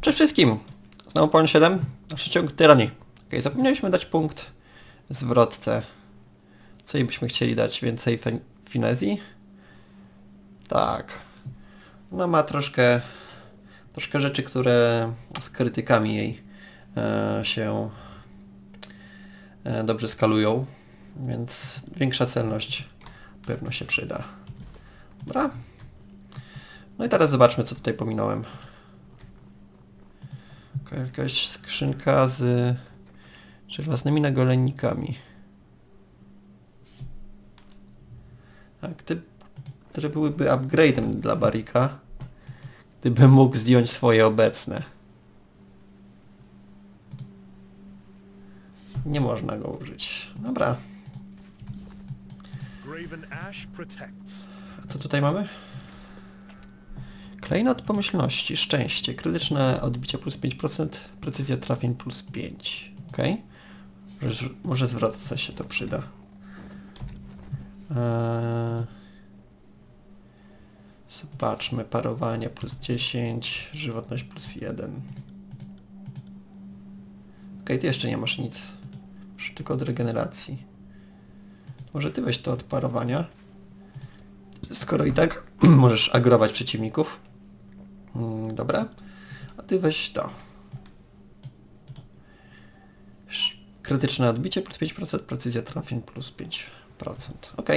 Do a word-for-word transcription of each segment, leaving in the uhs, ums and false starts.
Przede wszystkim, znowu Polon siedem, nasz ciąg tyranii. Ok, zapomnieliśmy dać punkt zwrotce. Co jej byśmy chcieli dać? Więcej finezji? Tak. No ma troszkę, troszkę rzeczy, które z krytykami jej e, się e, dobrze skalują, więc większa celność pewno się przyda. Dobra. No i teraz zobaczmy, co tutaj pominąłem. Jakaś skrzynka z żelaznymi nagolennikami. Tak, ty, które byłyby upgrade'em dla Barrika, gdyby mógł zdjąć swoje obecne. Nie można go użyć. Dobra. A co tutaj mamy? Klejnot pomyślności, szczęście, krytyczne odbicie plus pięć procent, precyzja trafień plus pięć. Ok. Może, może zwrotce się to przyda. Eee... Zobaczmy, parowanie plus dziesięć, żywotność plus jeden. Ok, ty jeszcze nie masz nic. Masz tylko od regeneracji. Może ty weź to od parowania. Skoro i tak możesz agrować przeciwników. Mm, dobra. A ty weź to. Krytyczne odbicie plus pięć procent, precyzja trafień plus pięć procent. Ok.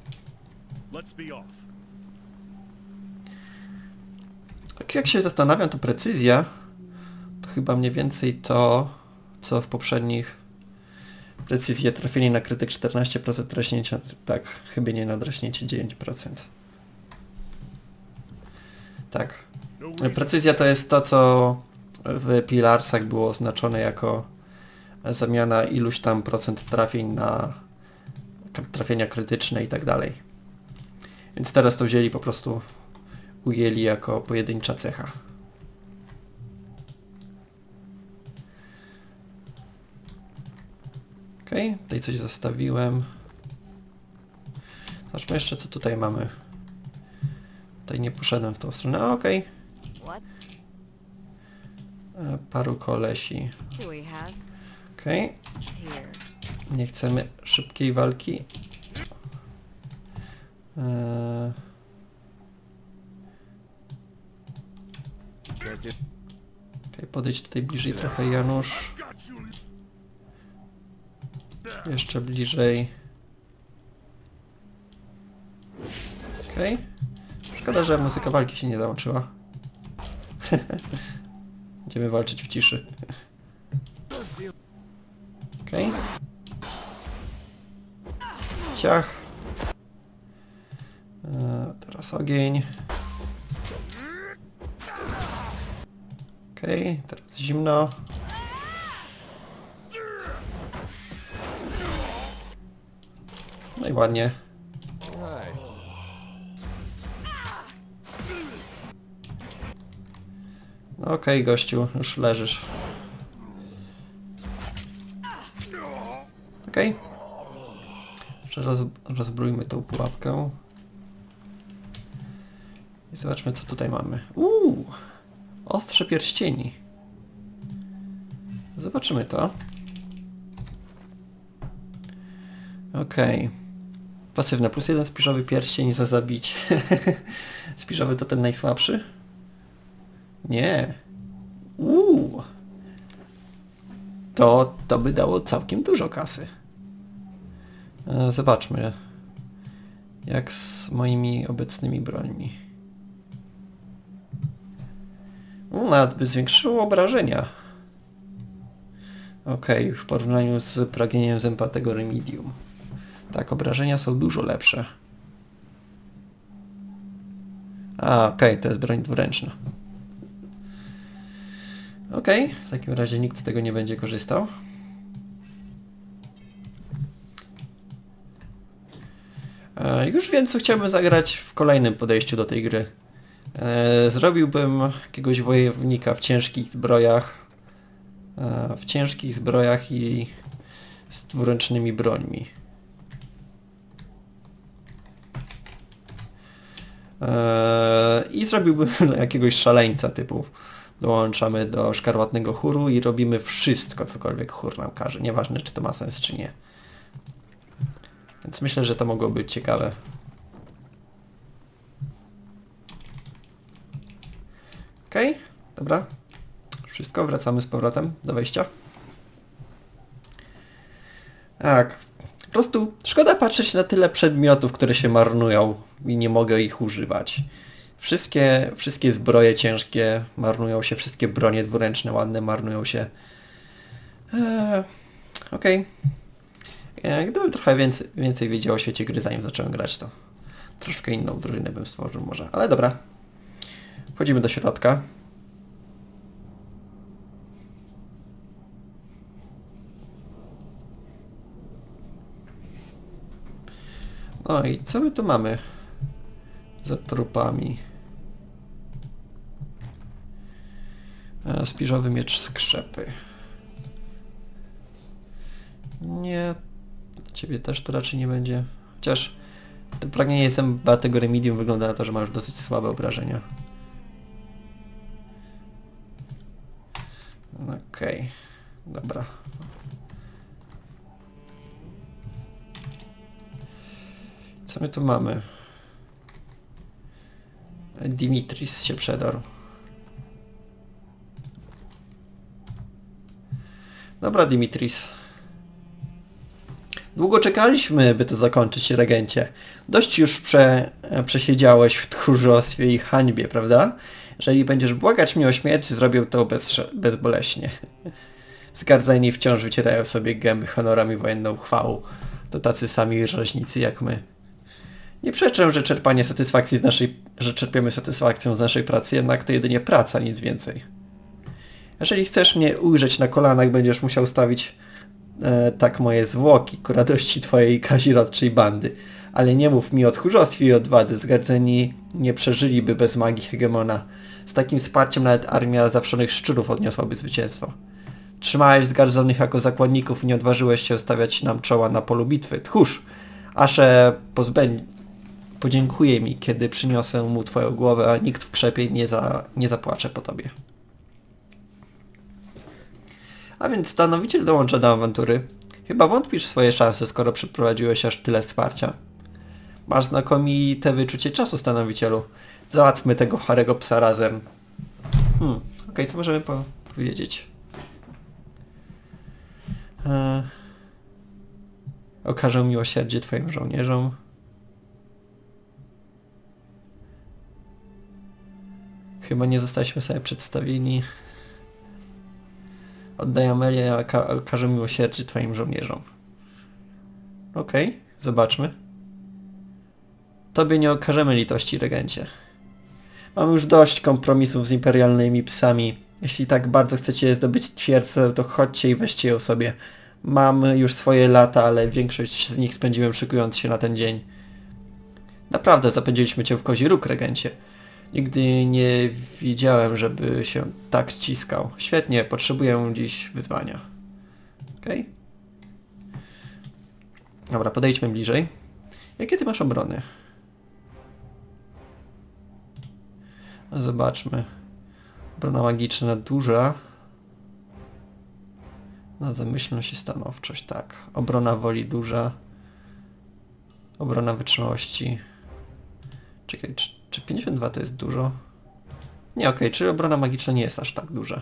Tak jak się zastanawiam, to precyzja to chyba mniej więcej to, co w poprzednich precyzję trafienie na krytyk czternaście procent, draśnięcia, tak, chyba nie na draśnięcie dziewięć procent. Tak. Precyzja to jest to, co w Pilarsach było oznaczone jako zamiana iluś tam procent trafień na trafienia krytyczne i tak dalej. Więc teraz to wzięli po prostu, ujęli jako pojedyncza cecha. Ok, tutaj coś zostawiłem. Zobaczmy jeszcze, co tutaj mamy. Tutaj nie poszedłem w tą stronę. A, okej. Okay. Paru kolesi. Okej. Okay. Nie chcemy szybkiej walki. Eee... Okay, podejdź tutaj bliżej trochę, Janusz. Jeszcze bliżej. Okej. Okay. Szkoda, że muzyka walki się nie załączyła. Będziemy walczyć w ciszy. Okej. Okay. Ciach. Eee, teraz ogień. Okej, okay, teraz zimno. No i ładnie. No okej, okay, gościu, już leżysz. Okej. Okay. Jeszcze roz, rozbrójmy tą pułapkę. I zobaczmy, co tutaj mamy. Uuu! Ostrze pierścieni. Zobaczymy to. Okej. Okay. Pasywne. Plus jeden spiżowy pierścień za zabicie. Spiżowy to ten najsłabszy? Nie. Uuu. To, to by dało całkiem dużo kasy. E, zobaczmy. Jak z moimi obecnymi brońmi. U, nawet by zwiększyło obrażenia. Okej, okay, w porównaniu z pragnieniem zębatego Remedium. Tak, obrażenia są dużo lepsze. A, okej, okay, to jest broń dwuręczna. Okej, okay, w takim razie nikt z tego nie będzie korzystał. E, już wiem, co chciałbym zagrać w kolejnym podejściu do tej gry. E, zrobiłbym jakiegoś wojownika w ciężkich zbrojach. E, w ciężkich zbrojach i z dwuręcznymi brońmi. E, I zrobiłbym jakiegoś szaleńca typu dołączamy do szkarłatnego chóru i robimy wszystko, cokolwiek chór nam każe. Nieważne, czy to ma sens, czy nie. Więc myślę, że to mogło być ciekawe. Okej, okay, dobra. Wszystko, wracamy z powrotem do wejścia. Tak, po prostu szkoda patrzeć na tyle przedmiotów, które się marnują i nie mogę ich używać. Wszystkie, wszystkie zbroje ciężkie marnują się, wszystkie bronie dwuręczne ładne marnują się. Eee, Okej. Okay. Gdybym trochę więcej, więcej wiedział o świecie gry, zanim zacząłem grać, to troszkę inną drużynę bym stworzył może. Ale dobra. Wchodzimy do środka. No i co my tu mamy za trupami? E, Spiżowy miecz skrzepy. Nie, dla ciebie też to raczej nie będzie. Chociaż to pragnienie zęba tego remedium wygląda na to, że ma już dosyć słabe obrażenia. Okej, okay. Dobra. Co my tu mamy? Dimitris się przedarł. Dobra, Dimitris. Długo czekaliśmy, by to zakończyć, regencie. Dość już prze, przesiedziałeś w tchórzostwie i hańbie, prawda? Jeżeli będziesz błagać mnie o śmierć, zrobię to bez, bezboleśnie. Zgardzeni wciąż wycierają sobie gęby honorem i wojenną chwałą. To tacy sami rzeźnicy jak my. Nie przeczę, że czerpanie satysfakcji z naszej, że czerpiemy satysfakcję z naszej pracy, jednak to jedynie praca, nic więcej. Jeżeli chcesz mnie ujrzeć na kolanach, będziesz musiał stawić e, tak moje zwłoki ku radości twojej kazirodczej bandy. Ale nie mów mi o tchórzostwie i odwadze, zgardzeni nie przeżyliby bez magii hegemona. Z takim wsparciem nawet armia zawszonych szczurów odniosłaby zwycięstwo. Trzymałeś zgardzonych jako zakładników i nie odważyłeś się stawiać nam czoła na polu bitwy. Tchórz! Asze pozbędzi... Podziękuję mi, kiedy przyniosę mu twoją głowę, a nikt w krzepie nie, za, nie zapłacze po tobie. A więc stanowiciel dołącza do awantury. Chyba wątpisz w swoje szanse, skoro przeprowadziłeś aż tyle wsparcia. Masz znakomite wyczucie czasu, stanowicielu. Załatwmy tego charego psa razem. Hmm, okej, okay, co możemy po powiedzieć? Eee, okażę miłosierdzie twoim żołnierzom. Chyba nie zostaliśmy sobie przedstawieni. Oddaj Amelię, a okażę miłosierdzie twoim żołnierzom. Okej, okay, zobaczmy. Tobie nie okażemy litości, regencie. Mam już dość kompromisów z imperialnymi psami. Jeśli tak bardzo chcecie zdobyć twierdzę, to chodźcie i weźcie ją sobie. Mam już swoje lata, ale większość z nich spędziłem szykując się na ten dzień. Naprawdę zapędziliśmy cię w kozi róg, regencie. Nigdy nie widziałem, żeby się tak ściskał. Świetnie, potrzebuję dziś wyzwania. Okej. Okay. Dobra, podejdźmy bliżej. Jakie ty masz obrony? No, zobaczmy. Obrona magiczna duża. Na zamyślność i stanowczość, tak. Obrona woli duża. Obrona wytrzymałości. Czekaj, czy, czy pięćdziesiąt dwa to jest dużo? Nie, okej, okay, czyli obrona magiczna nie jest aż tak duża.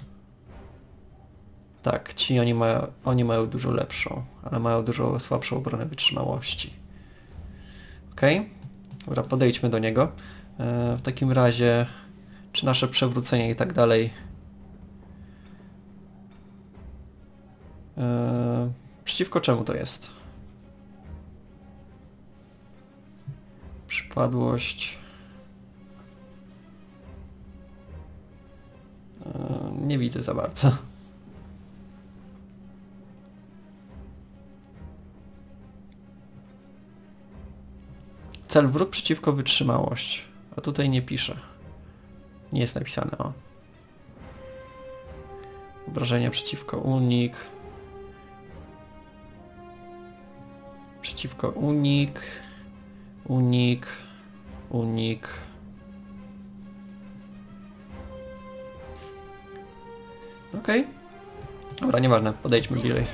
Tak, ci oni mają, oni mają dużo lepszą, ale mają dużo słabszą obronę wytrzymałości. Okej, okay. Dobra, podejdźmy do niego. E, w takim razie, czy nasze przewrócenie i tak dalej... E, przeciwko czemu to jest? Przypadłość... E, nie widzę za bardzo. Cel wróg przeciwko wytrzymałość. A tutaj nie pisze. Nie jest napisane, o. Obrażenia przeciwko unik. Przeciwko unik. Unik. Unik. Okej. Okay. Dobra, nieważne, podejdźmy bliżej.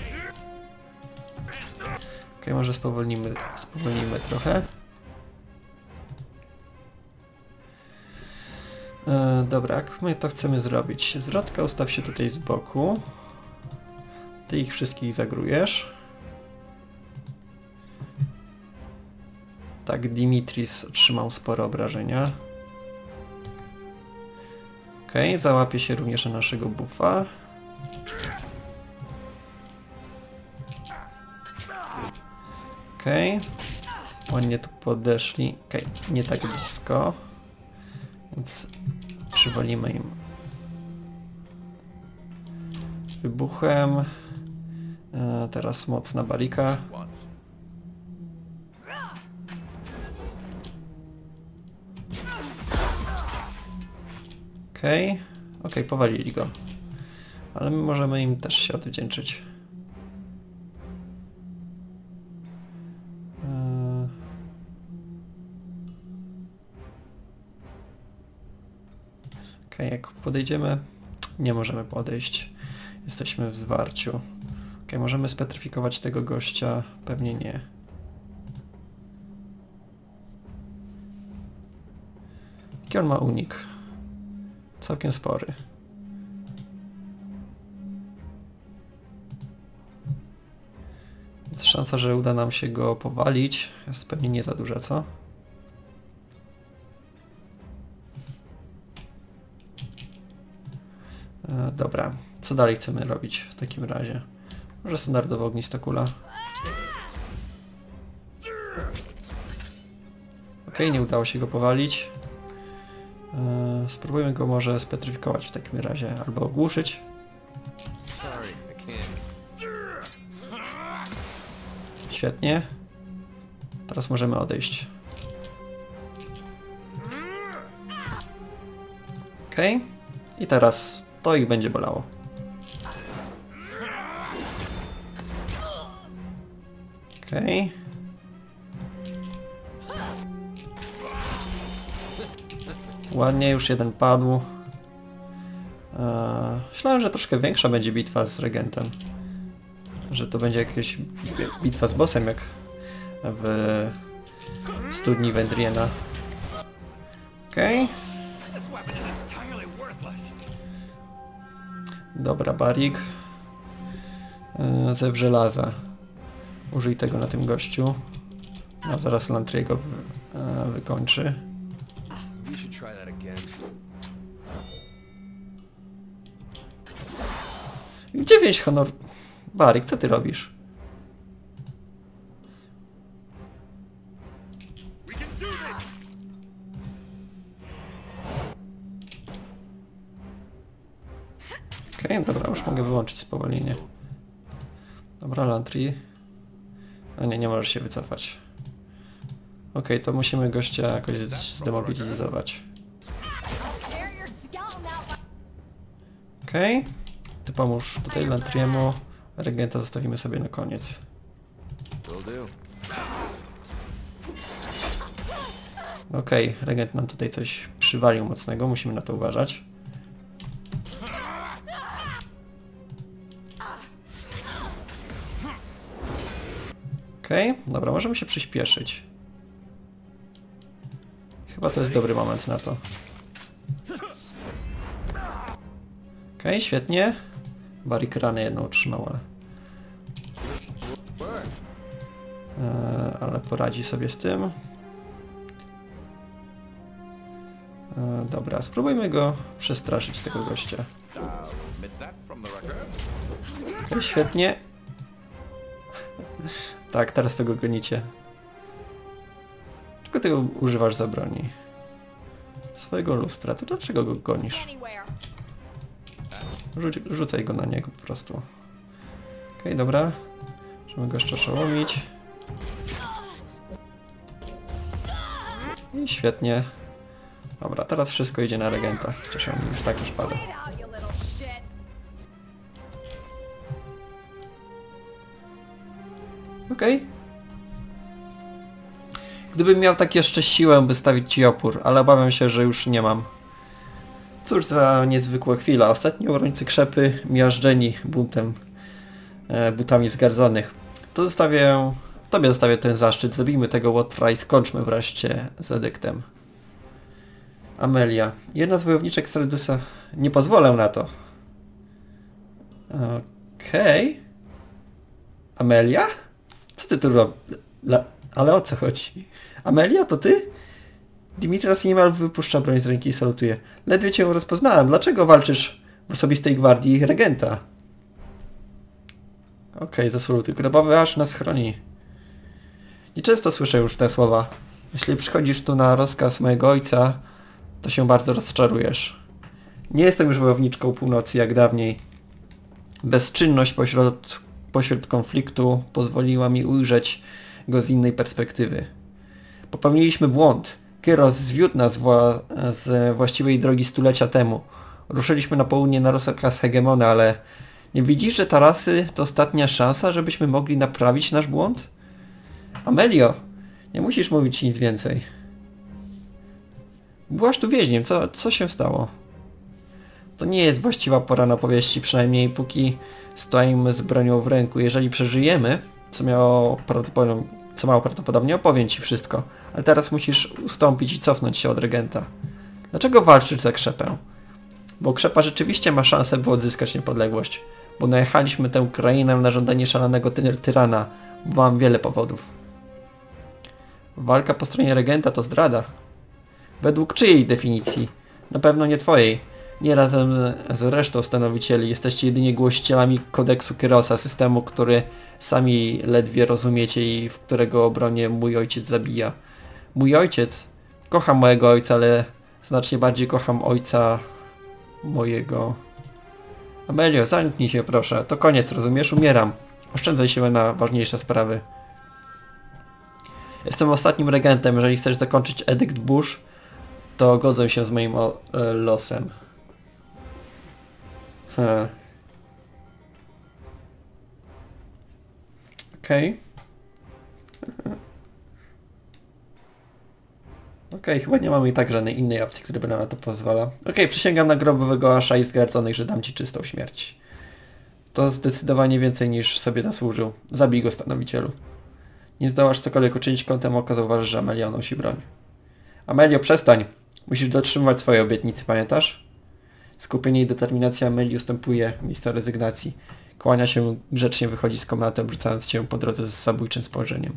Ok, może spowolnimy, spowolnimy trochę. E, dobra, jak my to chcemy zrobić? Zwrotka ustaw się tutaj z boku. Ty ich wszystkich zagrujesz. Tak, Dimitris otrzymał sporo obrażenia. Ok, załapie się również na naszego buffa. Okej. Okay. Ładnie tu podeszli. Okej, okay. Nie tak blisko. Więc przywalimy im wybuchem. E, teraz mocna barika. Okej. Okay. Okej, okay, powalili go. Ale my możemy im też się odwdzięczyć. Okej, okay, jak podejdziemy, nie możemy podejść. Jesteśmy w zwarciu. Okej, okay, możemy spetryfikować tego gościa? Pewnie nie. Jaki on ma unik? Całkiem spory. Więc szansa, że uda nam się go powalić, jest pewnie nie za duża, co? E, dobra, co dalej chcemy robić w takim razie? Może standardowo ognista kula. Okej, okay, nie udało się go powalić. E, spróbujmy go może spetryfikować w takim razie, albo ogłuszyć. Świetnie. Teraz możemy odejść. Okej. Okay. I teraz to ich będzie bolało. Okej. Okay. Ładnie, już jeden padł. Eee, myślałem, że troszkę większa będzie bitwa z regentem. Że to będzie jakaś bitwa z bossem, jak w studni Wendriena. Okej. Okay. Dobra, Barik. Eee, zew żelaza. Użyj tego na tym gościu. No, zaraz Lantriego wy, e, wykończy. Gdzie wieś honor? Barik, co ty robisz? Okej, okay, dobra, już mogę wyłączyć spowolnienie. Dobra, Lantri. A nie, nie możesz się wycofać. Okej, okay, to musimy gościa jakoś zdemobilizować. Okej. Okay. Ty pomóż tutaj Lantriemu. Regenta zostawimy sobie na koniec. Okej, okay, regent nam tutaj coś przywalił mocnego, musimy na to uważać. Okej, okay, dobra, możemy się przyspieszyć. Chyba to jest dobry moment na to. Okej, okay, świetnie. Barik ranę jedną otrzymał, ale... Eee, ale poradzi sobie z tym. Eee, dobra, spróbujmy go przestraszyć, tego gościa. Okej, okay, świetnie. Tak, teraz tego gonicie. Czego ty używasz za broni? Swojego lustra, to dlaczego go gonisz? Rzuć, rzucaj go na niego po prostu. Okej, okay, dobra. Możemy go jeszcze oszołomić. I świetnie. Dobra, teraz wszystko idzie na regenta. Chociaż on już tak już pada. Okej. Okay. Gdybym miał tak jeszcze siłę, by stawić ci opór, ale obawiam się, że już nie mam. Cóż za niezwykła chwila. Ostatni obrońcy krzepy miażdżeni buntem, e, butami wzgardzonych. To zostawię... Tobie zostawię ten zaszczyt. Zabijmy tego Łotra i skończmy wreszcie z edyktem. Amelia. Jedna z wojowniczek Straidusa... Nie pozwolę na to. Okej. Okay. Amelia? Co ty tu robisz? Ale o co chodzi? Amelia, to ty? Dimitrios niemal wypuszcza broń z ręki i salutuje. Ledwie cię rozpoznałem. Dlaczego walczysz w osobistej gwardii regenta? Okej, okay, zasolutuj. Grobowy aż nas chroni. Nieczęsto słyszę już te słowa. Jeśli przychodzisz tu na rozkaz mojego ojca, to się bardzo rozczarujesz. Nie jestem już wojowniczką północy jak dawniej. Bezczynność pośród, pośród konfliktu pozwoliła mi ujrzeć go z innej perspektywy. Popełniliśmy błąd. Kyros zwiódł nas wła z właściwej drogi stulecia temu. Ruszyliśmy na południe na rozkaz Hegemona, ale nie widzisz, że Tarasy to ostatnia szansa, żebyśmy mogli naprawić nasz błąd? Amelio, nie musisz mówić nic więcej. Byłaś tu więźniem, co, co się stało? To nie jest właściwa pora na powieści, przynajmniej póki stoimy z bronią w ręku. Jeżeli przeżyjemy, co miało prawdopodobnie, co mało prawdopodobnie, opowiem ci wszystko. Ale teraz musisz ustąpić i cofnąć się od regenta. Dlaczego walczysz za krzepę? Bo krzepa rzeczywiście ma szansę, by odzyskać niepodległość. Bo najechaliśmy tę krainę na żądanie szalonego ty tyrana. Bo mam wiele powodów. Walka po stronie regenta to zdrada. Według czyjej definicji? Na pewno nie twojej. Nie razem z resztą stanowicieli. Jesteście jedynie głosicielami kodeksu Kyrosa, systemu, który sami ledwie rozumiecie i w którego obronie mój ojciec zabija. Mój ojciec? Kocham mojego ojca, ale znacznie bardziej kocham ojca mojego... Amelio, zamknij się proszę. To koniec, rozumiesz? Umieram. Oszczędzaj się na ważniejsze sprawy. Jestem ostatnim regentem. Jeżeli chcesz zakończyć edykt Bush, to godzę się z moim o, e, losem. Hmm. Okej. Okay. Okej, okay, chyba nie mamy i tak żadnej innej opcji, która by nam na to pozwala. Okej, okay, przysięgam na grobowego Asha i zgardzonych, że dam ci czystą śmierć. To zdecydowanie więcej niż sobie zasłużył. Zabij go, stanowicielu. Nie zdołasz cokolwiek uczynić, kątem oka zauważysz, że Amelia nosi broń. Amelio, przestań! Musisz dotrzymywać swojej obietnicy, pamiętasz? Skupienie i determinacja Amelii ustępuje miejsca rezygnacji. Kłania się, grzecznie wychodzi z komnaty, obrzucając cię po drodze z zabójczym spojrzeniem.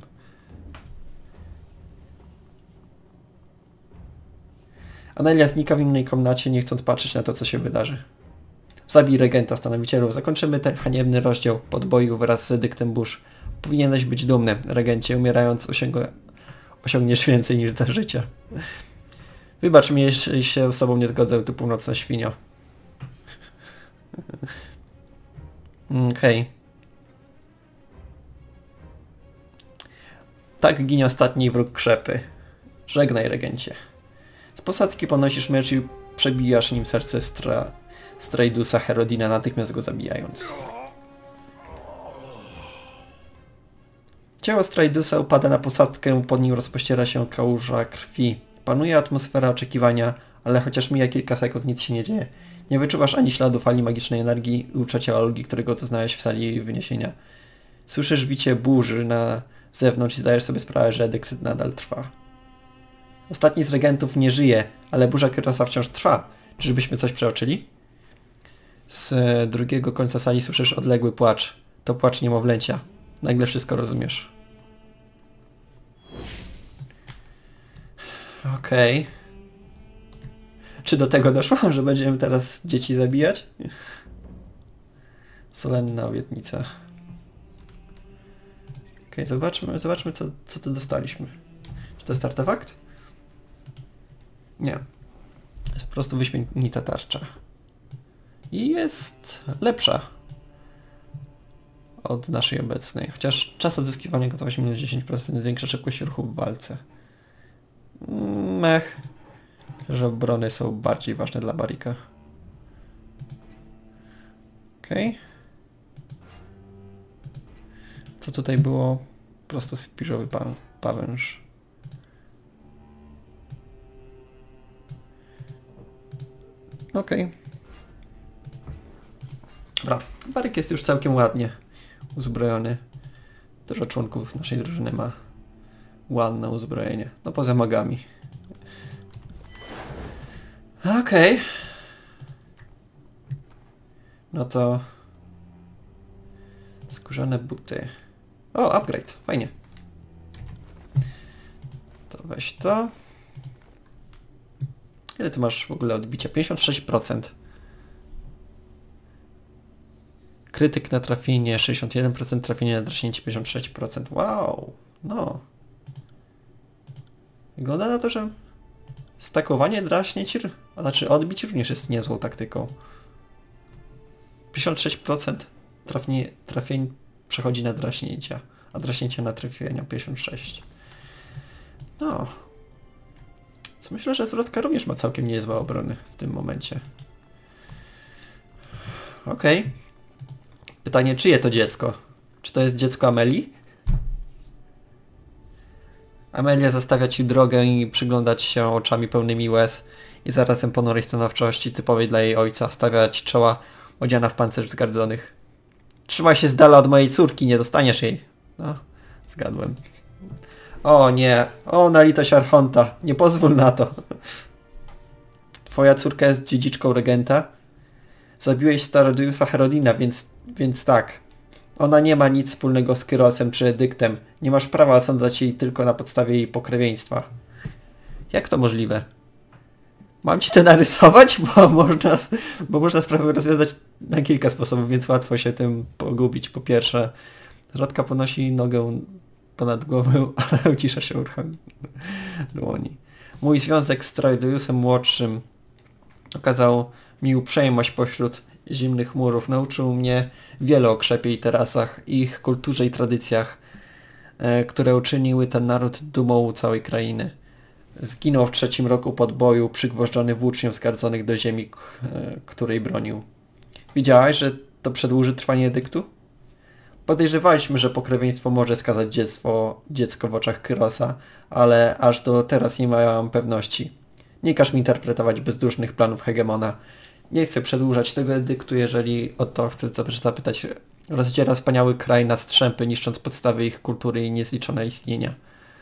Amelia znika w innej komnacie, nie chcąc patrzeć na to, co się wydarzy. Zabij regenta, stanowicielu. Zakończymy ten haniebny rozdział podboju wraz z edyktem Bush. Powinieneś być dumny, regencie. Umierając osiąg- osiągniesz więcej niż za życia. Wybacz mi, jeśli się z tobą nie zgodzę, tu północna świnio. Okej. Okay. Tak ginie ostatni wróg krzepy. Żegnaj, regencie. Z posadzki ponosisz miecz i przebijasz nim serce stra... Straidusa Herodina, natychmiast go zabijając. Ciało Straidusa upada na posadzkę, pod nim rozpościera się kałuża krwi. Panuje atmosfera oczekiwania, ale chociaż mija kilka sekund, nic się nie dzieje. Nie wyczuwasz ani śladu fali magicznej energii i uczucia ulgi, którego doznałeś w sali jej wyniesienia. Słyszysz wicie burzy na zewnątrz i zdajesz sobie sprawę, że edykt nadal trwa. Ostatni z regentów nie żyje, ale burza Kyrosa wciąż trwa. Czyżbyśmy coś przeoczyli? Z drugiego końca sali słyszysz odległy płacz. To płacz niemowlęcia. Nagle wszystko rozumiesz. Okej. Okay. Czy do tego doszło, że będziemy teraz dzieci zabijać? Solenna obietnica. Okej, okay, zobaczmy, zobaczmy co, co tu dostaliśmy. Czy to jest artefakt? Nie. Jest po prostu wyśmienita tarcza. I jest lepsza od naszej obecnej. Chociaż czas odzyskiwania gotowości minus dziesięć procent zwiększa szybkość ruchu w walce. Mech. Że obrony są bardziej ważne dla Barika. Okej. Okay. Co tutaj było? Prosto spiżowy pa pawęż. okej. Okay. Dobra, Baryk jest już całkiem ładnie uzbrojony. Dużo członków naszej drużyny ma ładne uzbrojenie. No poza magami. Okej. Okay. No to... Skórzane buty. O, upgrade. Fajnie. To weź to. Ile ty masz w ogóle odbicia? pięćdziesiąt sześć procent. Krytyk na trafienie sześćdziesiąt jeden procent, trafienie na draśnięcie pięćdziesiąt sześć procent. Wow. No. Wygląda na to, że stakowanie draśnięć, a znaczy odbić również jest niezłą taktyką. pięćdziesiąt sześć procent trafienie, trafień przechodzi na draśnięcia, a draśnięcia na trafienia pięćdziesiąt sześć procent. No. Co myślę, że zwrotka również ma całkiem niezłe obrony w tym momencie. Okej. Okay. Pytanie, czyje to dziecko? Czy to jest dziecko Amelii? Amelia zostawia ci drogę i przyglądać się oczami pełnymi łez i zarazem ponurej stanowczości typowej dla jej ojca, stawiać czoła odziana w pancerz wzgardzonych. Trzymaj się z dala od mojej córki, nie dostaniesz jej. No, zgadłem. O nie, o na litość Archonta, nie pozwól na to. Twoja córka jest dziedziczką regenta? Zabiłeś Starodiusa Herodina, więc, więc tak. Ona nie ma nic wspólnego z Kyrosem czy edyktem. Nie masz prawa osądzać jej tylko na podstawie jej pokrewieństwa. Jak to możliwe? Mam ci to narysować? Bo można, bo można sprawę rozwiązać na kilka sposobów, więc łatwo się tym pogubić. Po pierwsze, Zwrotka ponosi nogę ponad głowę, ale ucisza się ruchem dłoni. Mój związek z Starodiusem młodszym okazał mi uprzejmość pośród zimnych murów. Nauczył mnie wiele o krzepie i tarasach, ich kulturze i tradycjach, e, które uczyniły ten naród dumą całej krainy. Zginął w trzecim roku podboju, przygwożdżony włócznią zgardzonych do ziemi, k, e, której bronił. Widziałaś, że to przedłuży trwanie edyktu? Podejrzewaliśmy, że pokrewieństwo może skazać dziecko, dziecko w oczach Kyrosa, ale aż do teraz nie miałam pewności. Nie każ mi interpretować bezdusznych planów hegemona. Nie chcę przedłużać tego edyktu, jeżeli o to chcę zapytać. Rozdziera wspaniały kraj na strzępy, niszcząc podstawy ich kultury i niezliczone istnienia.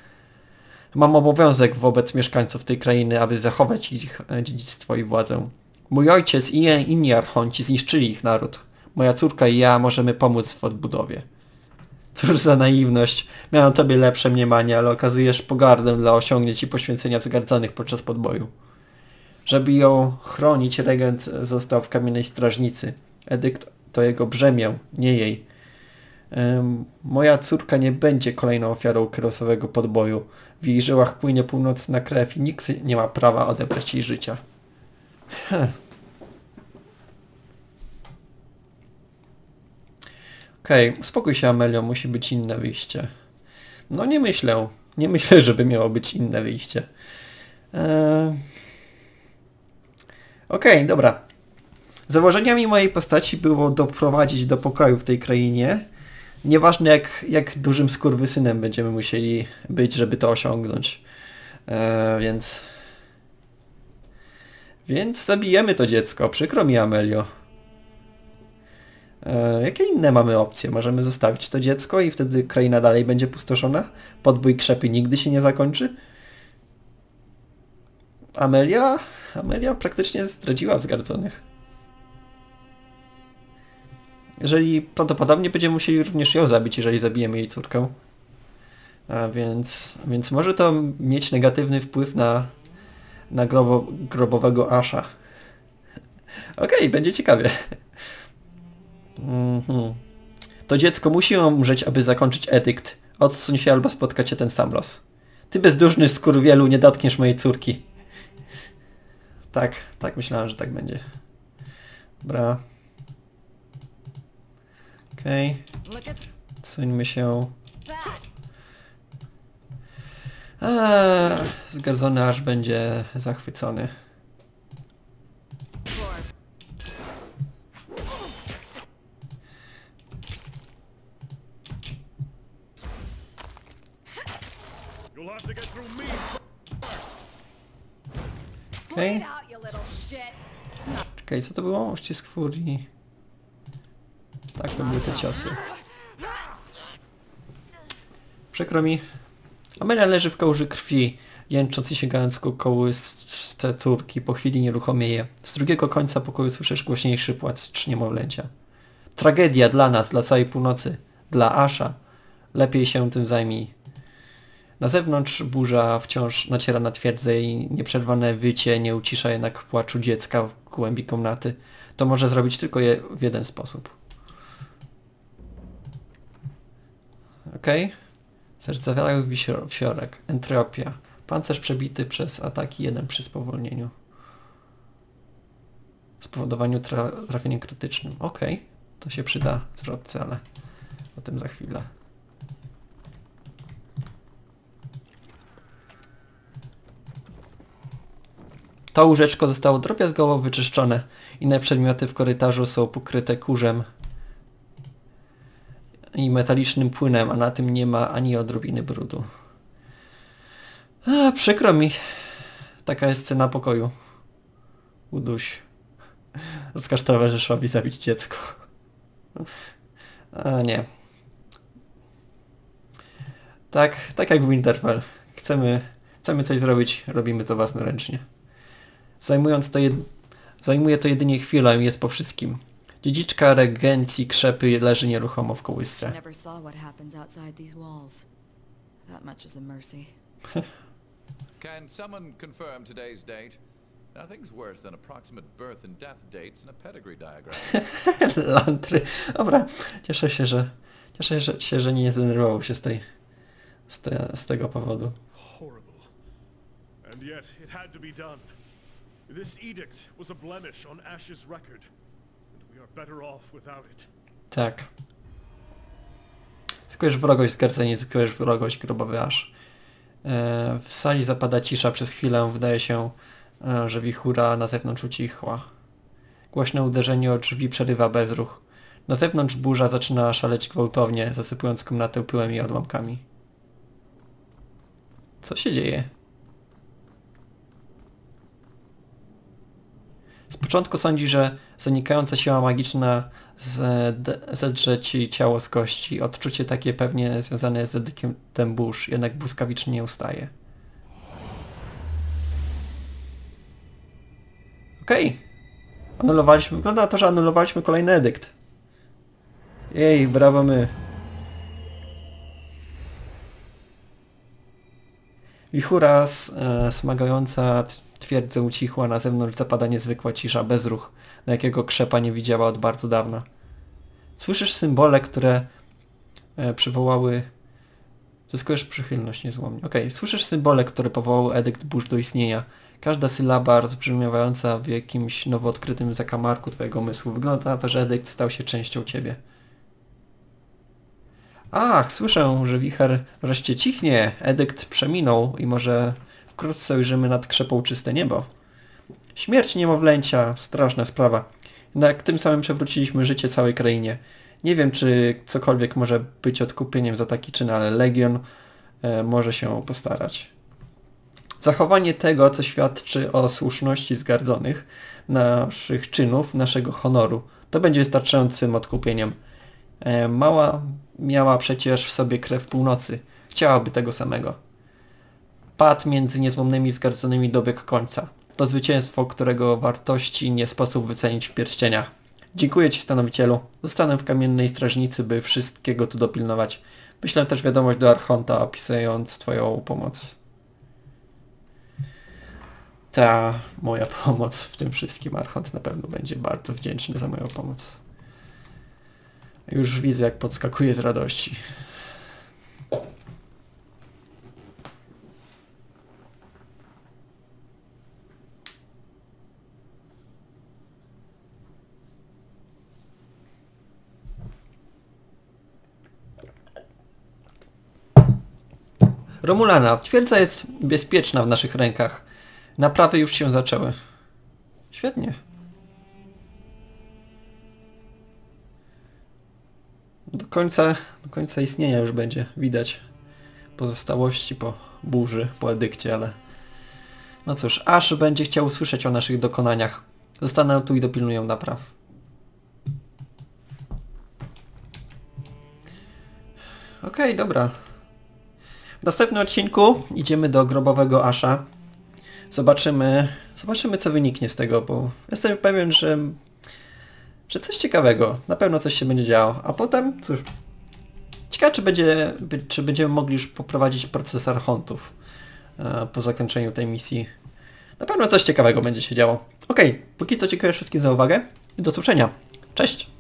Mam obowiązek wobec mieszkańców tej krainy, aby zachować ich dziedzictwo i władzę. Mój ojciec i inni archonci zniszczyli ich naród. Moja córka i ja możemy pomóc w odbudowie. Cóż za naiwność. Miałem tobie lepsze mniemanie, ale okazujesz pogardę dla osiągnięć i poświęcenia wzgardzonych podczas podboju. Żeby ją chronić, regent został w kamiennej strażnicy. Edykt to jego brzemię, nie jej. Ym, moja córka nie będzie kolejną ofiarą kyrosowego podboju. W jej żyłach płynie północna krew i nikt nie ma prawa odebrać jej życia. Heh. Okej, okay, uspokój się Amelio, musi być inne wyjście. No nie myślę, nie myślę, żeby miało być inne wyjście. Eee... Okej, okay, dobra. Założeniami mojej postaci było doprowadzić do pokoju w tej krainie. Nieważne jak, jak dużym skurwysynem będziemy musieli być, żeby to osiągnąć. Eee, więc... Więc zabijemy to dziecko. Przykro mi Amelio. E, jakie inne mamy opcje? Możemy zostawić to dziecko i wtedy kraina dalej będzie pustoszona? Podbój krzepy nigdy się nie zakończy? Amelia? Amelia praktycznie zdradziła wzgardzonych. Jeżeli prawdopodobnie będziemy musieli również ją zabić, jeżeli zabijemy jej córkę. A więc, więc może to mieć negatywny wpływ na, na grobo, grobowego Asha. Okej, okay, będzie ciekawie. Mm-hmm. To dziecko musi umrzeć, aby zakończyć edykt. Odsuń się albo spotka cię ten sam los. Ty bezduszny skurwielu, nie dotkniesz mojej córki. Tak, tak myślałem, że tak będzie. Dobra. Okej. Okay. Suńmy się. Eee, zgardzony aż będzie zachwycony. Okay. Okej, co to było? Uścisk furii. Tak, to były te ciosy. Przykro mi. Amelia leży w kałuży krwi, jęcząc i sięgając ku kołysce córki. Po chwili nieruchomieje. Z drugiego końca pokoju słyszysz głośniejszy płacz niemowlęcia. Tragedia dla nas, dla całej północy. Dla Asha. Lepiej się tym zajmij. Na zewnątrz burza wciąż naciera na twierdzę i nieprzerwane wycie nie ucisza jednak płaczu dziecka w głębi komnaty. To może zrobić tylko je w jeden sposób. Okej. Okay. Zardzewiały wisiorek. Entropia. Pancerz przebity przez ataki, jeden przy spowolnieniu. Spowodowaniu tra trafieniem krytycznym. Okej. Okay. To się przyda zwrotce, ale o tym za chwilę. To łóżeczko zostało drobiazgowo wyczyszczone. Inne przedmioty w korytarzu są pokryte kurzem i metalicznym płynem, a na tym nie ma ani odrobiny brudu. A, przykro mi. Taka jest cena pokoju. Uduś. Rozkaż towarzyszowi zabić dziecko. A nie. Tak, tak jak w Winterfell. Chcemy, chcemy coś zrobić, robimy to własnoręcznie. Zajmując to jed... Zajmuje to jedynie chwilę i jest po wszystkim. Dziedziczka regencji krzepy leży nieruchomo w kołysce. Can someone confirm today's date? Nothing's worse than approximate birth and death dates in a pedigree diagram. Lantry. Dobra, cieszę się, że cieszę się, że nie zdenerwował się z tej z, te, z tego powodu. Horrible. And yet it had to be done. This edict was a blemish on Ash's record, and we are better off without it. Tak. Zyskujesz wrogość zgardzenie, zyskujesz wrogość grobowy Ash. E, w sali zapada cisza przez chwilę. Wydaje się, e, że wichura na zewnątrz ucichła. Głośne uderzenie o drzwi przerywa bezruch. Na zewnątrz burza zaczyna szaleć gwałtownie, zasypując komnatę pyłem i odłamkami. Co się dzieje? Z początku sądzi, że zanikająca siła magiczna zedrze ci ciało z kości. Odczucie takie pewnie związane jest z edyktem burz, jednak błyskawicznie nie ustaje. Okej. Okay. Anulowaliśmy... Wygląda na to, że anulowaliśmy kolejny edykt. Jej, brawo my. Wichura e, smagająca twierdzę ucichła, na zewnątrz zapada niezwykła cisza, bezruch, na jakiego krzepa nie widziała od bardzo dawna. Słyszysz symbole, które e, przywołały... Zyskujesz przychylność niezłomnie. Okej, okay. Słyszysz symbole, które powołały edykt burz do istnienia. Każda sylaba rozbrzmiewająca w jakimś nowo odkrytym zakamarku twojego umysłu. Wygląda na to, że edykt stał się częścią ciebie. Ach, słyszę, że wicher wreszcie cichnie. Edykt przeminął i może wkrótce ujrzymy nad krzepą czyste niebo. Śmierć niemowlęcia, straszna sprawa. Jednak tym samym przewróciliśmy życie całej krainie. Nie wiem, czy cokolwiek może być odkupieniem za taki czyn, ale Legion e, może się postarać. Zachowanie tego, co świadczy o słuszności zgardzonych, naszych czynów, naszego honoru, to będzie wystarczającym odkupieniem. E, mała miała przecież w sobie krew północy. Chciałaby tego samego. Pad między niezłomnymi wzgardzonymi dobiegł końca. To zwycięstwo, którego wartości nie sposób wycenić w pierścieniach. Dziękuję ci, stanowicielu. Zostanę w kamiennej strażnicy, by wszystkiego tu dopilnować. Wyślę też wiadomość do Archonta, opisując twoją pomoc. Ta moja pomoc w tym wszystkim. Archont na pewno będzie bardzo wdzięczny za moją pomoc. Już widzę, jak podskakuje z radości. Romulana, twierdza jest bezpieczna w naszych rękach. Naprawy już się zaczęły. Świetnie. Do końca, do końca istnienia już będzie widać pozostałości po burzy, po edykcie, ale... No cóż, Ash będzie chciał usłyszeć o naszych dokonaniach. zostaną tu i dopilnują napraw. Okej, okay, dobra. W następnym odcinku idziemy do grobowego Asha. Zobaczymy, zobaczymy co wyniknie z tego, bo jestem pewien, że, że coś ciekawego. Na pewno coś się będzie działo. A potem, cóż, ciekawe czy, będzie, czy będziemy mogli już poprowadzić proces archontów e, po zakończeniu tej misji. Na pewno coś ciekawego będzie się działo. Okej, okay, póki co dziękuję wszystkim za uwagę i do usłyszenia. Cześć!